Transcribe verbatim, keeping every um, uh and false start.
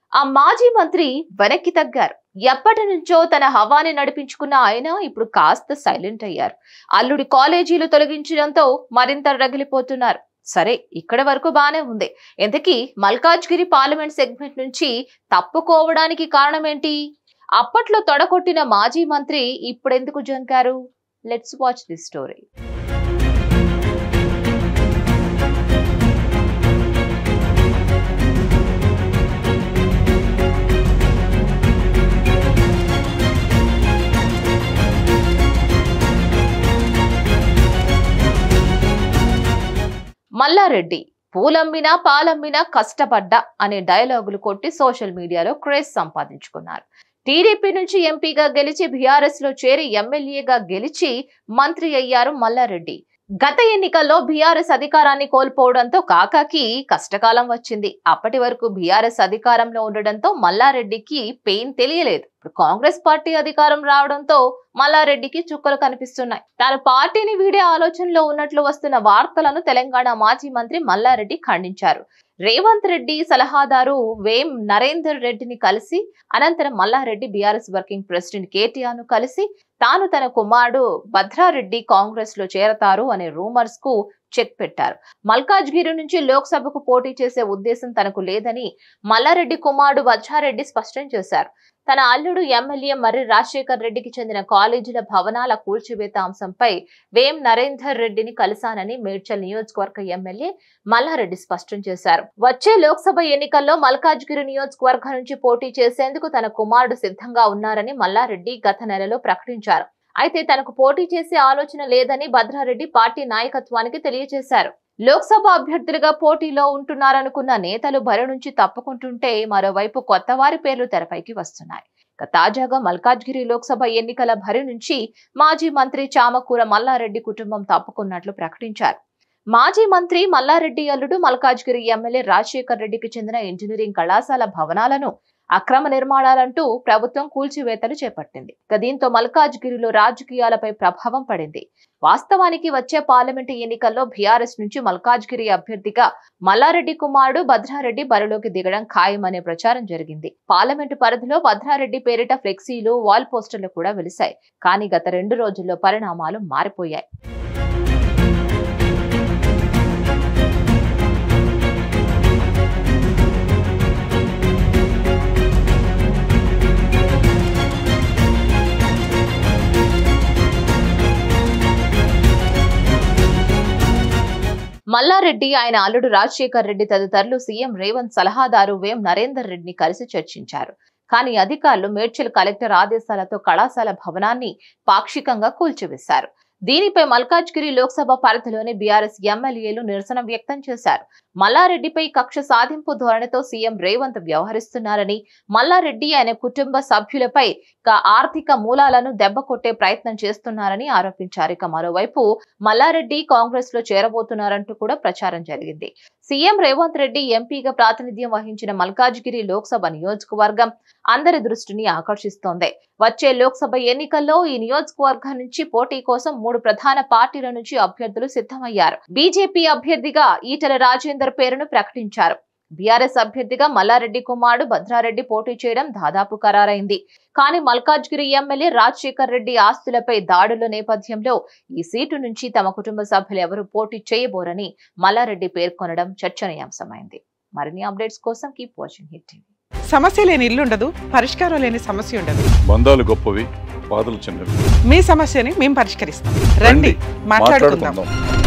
ఆ మాజీ మంత్రి వెనక్కి తగ్గారు. ఎప్పటి నుంచో తన హవాని నడిపించుకున్న ఆయన ఇప్పుడు కాస్త సైలెంట్ అయ్యారు. అల్లుడి కాలేజీలు తొలగించడంతో మరింత రగిలిపోతున్నారు. సరే, ఇక్కడ వరకు బానే ఉంది. ఇంతకీ మల్కాజ్గిరి పార్లమెంట్ సెగ్మెంట్ నుంచి తప్పుకోవడానికి కారణం ఏంటి? అప్పట్లో తొడగొట్టిన మాజీ మంత్రి ఇప్పుడెందుకు జంకారు? Let's watch this story. Malla Reddy పూలమ్మినా పాలమ్మినా కష్టపడ్డా అనే డైలాగులు కొట్టి సోషల్ మీడియాలో క్రేజ్ సంపాదించుకున్నారు. టీడీపీ నుంచి ఎంపీగా గెలిచి బీఆర్ఎస్ లో చేరి ఎమ్మెల్యేగా గెలిచి మంత్రి అయ్యారు మల్లారెడ్డి. గత ఎన్నికల్లో బీఆర్ఎస్ అధికారాన్ని కోల్పోవడంతో కాకాకి కష్టకాలం వచ్చింది. అప్పటి వరకు బీఆర్ఎస్ అధికారంలో ఉండడంతో మల్లారెడ్డికి పెయిన్ తెలియలేదు. ఇప్పుడు కాంగ్రెస్ పార్టీ అధికారం రావడంతో మల్లారెడ్డికి చుక్కలు కనిపిస్తున్నాయి. తాను పార్టీని వీడే ఆలోచనలో ఉన్నట్లు వస్తున్న వార్తలను తెలంగాణ మాజీ మంత్రి మల్లారెడ్డి ఖండించారు. రేవంత్ రెడ్డి సలహాదారు వేం నరేందర్ రెడ్డిని కలిసి అనంతరం Malla Reddy BRS working president KTR ను కలిసి తాను తన కుమారుడు భద్రారెడ్డి కాంగ్రెస్ లో చేరతారు అనే రూమర్స్ కు చెక్ పెట్టారు. మల్కాజ్గిరి నుంచి లోక్సభకు పోటీ చేసే ఉద్దేశం తనకు లేదని మల్లారెడ్డి కుమారుడు భద్రారెడ్డి స్పష్టం చేశారు. తన అల్లుడు ఎమ్మెల్యే మర్రి రాజశేఖర్ రెడ్డికి చెందిన కాలేజీల భవనాల కూల్చివేత అంశంపై వేం నరేందర్ రెడ్డిని కలిశానని మేడ్చల్ నియోజకవర్గ ఎమ్మెల్యే మల్లారెడ్డి స్పష్టం చేశారు. వచ్చే లోక్సభ ఎన్నికల్లో మల్కాజ్గిరి నియోజకవర్గం నుంచి పోటీ చేసేందుకు తన కుమారుడు సిద్ధంగా ఉన్నారని మల్లారెడ్డి గత నెలలో ప్రకటించారు. అయితే తనకు పోటీ చేసే ఆలోచన లేదని భద్రారెడ్డి పార్టీ నాయకత్వానికి తెలియజేశారు. లోక్సభ అభ్యర్థులుగా పోటీలో ఉంటున్నారనుకున్న నేతలు బరి నుంచి తప్పుకుంటుంటే మరోవైపు కొత్త వారి పేర్లు తెరపైకి వస్తున్నాయి. తాజాగా మల్కాజ్గిరి లోక్సభ ఎన్నికల బరి నుంచి మాజీ మంత్రి చామకూర మల్లారెడ్డి కుటుంబం తప్పుకున్నట్లు ప్రకటించారు. మాజీ మంత్రి మల్లారెడ్డి అల్లుడు మల్కాజ్గిరి ఎమ్మెల్యే రాజశేఖర్ రెడ్డికి చెందిన ఇంజనీరింగ్ కళాశాల భవనాలను అక్రమ నిర్మాణాలంటూ ప్రభుత్వం కూల్చివేతలు చేపట్టింది. దీంతో మల్కాజ్గిరిలో రాజకీయాలపై ప్రభావం పడింది. వాస్తవానికి వచ్చే పార్లమెంటు ఎన్నికల్లో బీఆర్ఎస్ నుంచి మల్కాజ్గిరి అభ్యర్థిగా మల్లారెడ్డి కుమారుడు భద్రారెడ్డి బరిలోకి దిగడం ఖాయమనే ప్రచారం జరిగింది. పార్లమెంటు పరిధిలో భద్రారెడ్డి పేరిట ఫ్లెక్సీలు, వాల్ పోస్టర్లు కూడా వెలిశాయి. కానీ గత రెండు రోజుల్లో పరిణామాలు మారిపోయాయి. మల్లారెడ్డి, ఆయన అల్లుడు రాజశేఖర్ రెడ్డి తదితరులు సీఎం రేవంత్ సలహాదారు వేం నరేందర్ రెడ్డిని కలిసి చర్చించారు. కానీ అధికారులు మేడ్చల్ కలెక్టర్ ఆదేశాలతో కళాశాల భవనాన్ని పాక్షికంగా కూల్చివేశారు. దీనిపై మల్కాజ్గిరి లోక్సభ పరిధిలోని బీఆర్ఎస్ ఎమ్మెల్యేలు నిరసన వ్యక్తం చేశారు. మల్లారెడ్డిపై కక్ష సాధింపు ధోరణితో సీఎం రేవంత్ వ్యవహరిస్తున్నారని, మల్లారెడ్డి ఆయన కుటుంబ సభ్యులపై ఆర్థిక మూలాలను దెబ్బకొట్టే ప్రయత్నం చేస్తున్నారని ఆరోపించారు. ఇక మరోవైపు మల్లారెడ్డి కాంగ్రెస్ లో చేరబోతున్నారంటూ కూడా ప్రచారం జరిగింది. సీఎం రేవంత్ రెడ్డి ఎంపీగా ప్రాతినిధ్యం వహించిన మల్కాజ్గిరి లోక్సభ నియోజకవర్గం అందరి దృష్టిని ఆకర్షిస్తోంది. వచ్చే లోక్సభ ఎన్నికల్లో ఈ నియోజకవర్గం నుంచి పోటీ కోసం మూడు ప్రధాన పార్టీల నుంచి అభ్యర్థులు సిద్ధమయ్యారు. బీజేపీ అభ్యర్థిగా ఈటెల రాజేందర్ పేరును ప్రకటించారు. బీఆర్ఎస్ అభ్యర్థిగా మల్లారెడ్డి కుమారుడు భద్రారెడ్డి పోటీ చేయడం దాదాపు ఖరారైంది. కానీ మల్కాజ్గిరి ఎమ్మెల్యే రాజశేఖర్ రెడ్డి ఆస్తులపై దాడుల నేపథ్యంలో ఈ సీటు నుంచి తమ కుటుంబ సభ్యులు ఎవరు పోటీ చేయబోరని మల్లారెడ్డి పేర్కొనడం చర్చనీయాంశమైంది. మరిన్ని అప్డేట్స్ కోసం కీప్ వాచింగ్ హిట్ టీవీ. సమస్య లేని ఇల్లు ఉండదు, పరిష్కారం లేని సమస్య ఉండదు. బంధాలు గొప్పవి, బాధలు చిన్నవి. మీ సమస్యని మేము పరిష్కరిస్తాం. రండి, మాట్లాడుకుందాం.